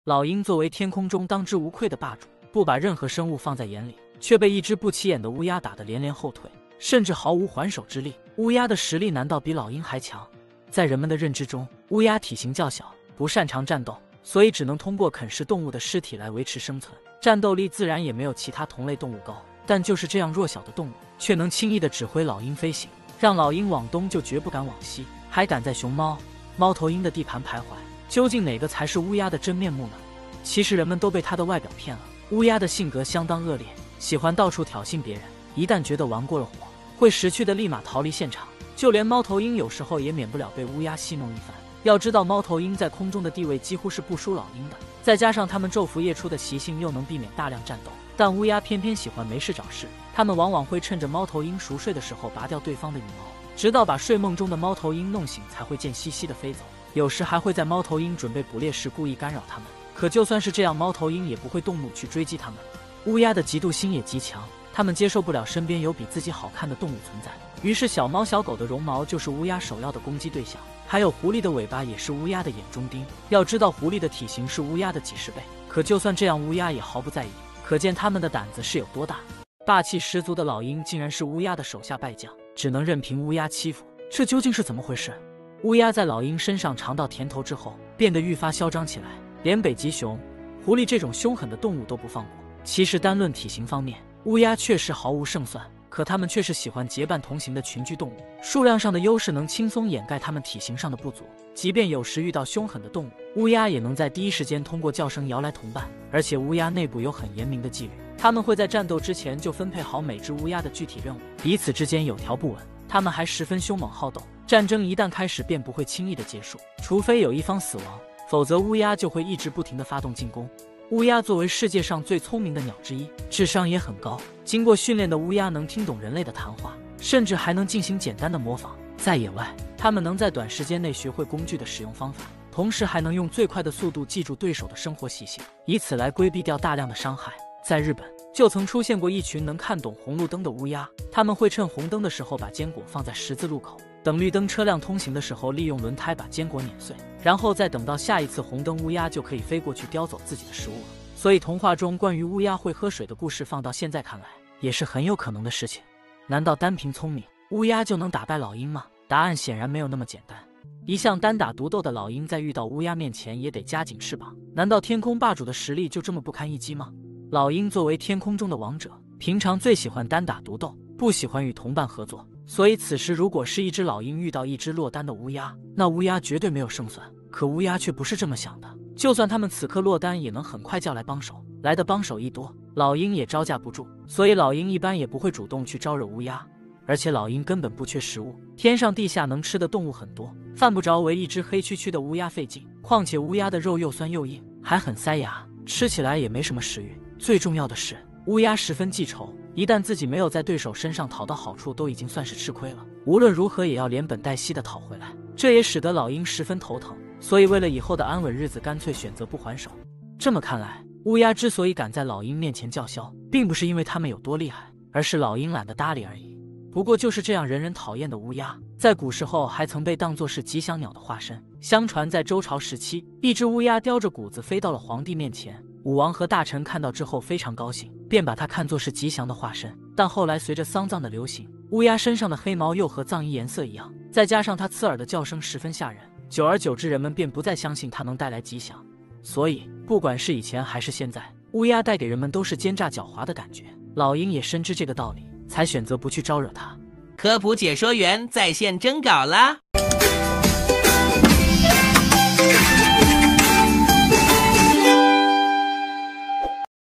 老鹰作为天空中当之无愧的霸主，不把任何生物放在眼里，却被一只不起眼的乌鸦打得连连后退，甚至毫无还手之力。乌鸦的实力难道比老鹰还强？在人们的认知中，乌鸦体型较小，不擅长战斗，所以只能通过啃食动物的尸体来维持生存，战斗力自然也没有其他同类动物高。但就是这样弱小的动物，却能轻易地指挥老鹰飞行，让老鹰往东就绝不敢往西，还敢在熊猫、猫头鹰的地盘徘徊。究竟哪个才是乌鸦的真面目呢？其实人们都被它的外表骗了。乌鸦的性格相当恶劣，喜欢到处挑衅别人，一旦觉得玩过了火，会识趣的立马逃离现场。就连猫头鹰有时候也免不了被乌鸦戏弄一番。要知道猫头鹰在空中的地位几乎是不输老鹰的，再加上它们昼伏夜出的习性，又能避免大量战斗。但乌鸦偏偏喜欢没事找事，它们往往会趁着猫头鹰熟睡的时候拔掉对方的羽毛，直到把睡梦中的猫头鹰弄醒才会贱兮兮地飞走。有时还会在猫头鹰准备捕猎时故意干扰它们，可就算是这样，猫头鹰也不会动怒去追击它们。乌鸦的嫉妒心也极强，它们接受不了身边有比自己好看的动物存在，于是小猫小狗的绒毛就是乌鸦首要的攻击对象，还有狐狸的尾巴也是乌鸦的眼中钉。要知道狐狸的体型是乌鸦的几十倍，可就算这样，乌鸦也毫不在意，可见它们的胆子是有多大。霸气十足的老鹰竟然是乌鸦的手下败将，只能任凭乌鸦欺负，这究竟是怎么回事？乌鸦在老鹰身上尝到甜头之后，变得愈发嚣张起来，连北极熊、狐狸这种凶狠的动物都不放过。其实单论体型方面，乌鸦确实毫无胜算，可它们却是喜欢结伴同行的群居动物，数量上的优势能轻松掩盖它们体型上的不足。即便有时遇到凶狠的动物，乌鸦也能在第一时间通过叫声摇来同伴。而且乌鸦内部有很严明的纪律，它们会在战斗之前就分配好每只乌鸦的具体任务，彼此之间有条不紊。它们还十分凶猛好斗，战争一旦开始便不会轻易的结束，除非有一方死亡，否则乌鸦就会一直不停地发动进攻。乌鸦作为世界上最聪明的鸟之一，智商也很高。经过训练的乌鸦能听懂人类的谈话，甚至还能进行简单的模仿。在野外，它们能在短时间内学会工具的使用方法，同时还能用最快的速度记住对手的生活习性，以此来规避掉大量的伤害。在日本，就曾出现过一群能看懂红绿灯的乌鸦，它们会趁红灯的时候把坚果放在十字路口，等绿灯车辆通行的时候利用轮胎把坚果碾碎，然后再等到下一次红灯，乌鸦就可以飞过去叼走自己的食物了。所以童话中关于乌鸦会喝水的故事放到现在看来，也是很有可能的事情。难道单凭聪明，乌鸦就能打败老鹰吗？答案显然没有那么简单。一向单打独斗的老鹰在遇到乌鸦面前也得夹紧翅膀，难道天空霸主的实力就这么不堪一击吗？老鹰作为天空中的王者，平常最喜欢单打独斗，不喜欢与同伴合作，所以此时如果是一只老鹰遇到一只落单的乌鸦，那乌鸦绝对没有胜算。可乌鸦却不是这么想的，就算他们此刻落单，也能很快叫来帮手，来的帮手一多，老鹰也招架不住，所以老鹰一般也不会主动去招惹乌鸦。而且老鹰根本不缺食物，天上地下能吃的动物很多，犯不着为一只黑黢黢的乌鸦费劲。况且乌鸦的肉又酸又硬，还很塞牙，吃起来也没什么食欲。最重要的是，乌鸦十分记仇，一旦自己没有在对手身上讨到好处，都已经算是吃亏了，无论如何也要连本带息的讨回来。这也使得老鹰十分头疼，所以为了以后的安稳日子，干脆选择不还手。这么看来，乌鸦之所以敢在老鹰面前叫嚣，并不是因为它们有多厉害，而是老鹰懒得搭理而已。不过就是这样人人讨厌的乌鸦，在古时候还曾被当作是吉祥鸟的化身。相传在周朝时期，一只乌鸦叼着谷子飞到了皇帝面前，武王和大臣看到之后非常高兴，便把它看作是吉祥的化身。但后来随着丧葬的流行，乌鸦身上的黑毛又和葬衣颜色一样，再加上它刺耳的叫声十分吓人，久而久之人们便不再相信它能带来吉祥。所以不管是以前还是现在，乌鸦带给人们都是奸诈狡猾的感觉。老鹰也深知这个道理，才选择不去招惹它。 科普解说员在线征稿啦！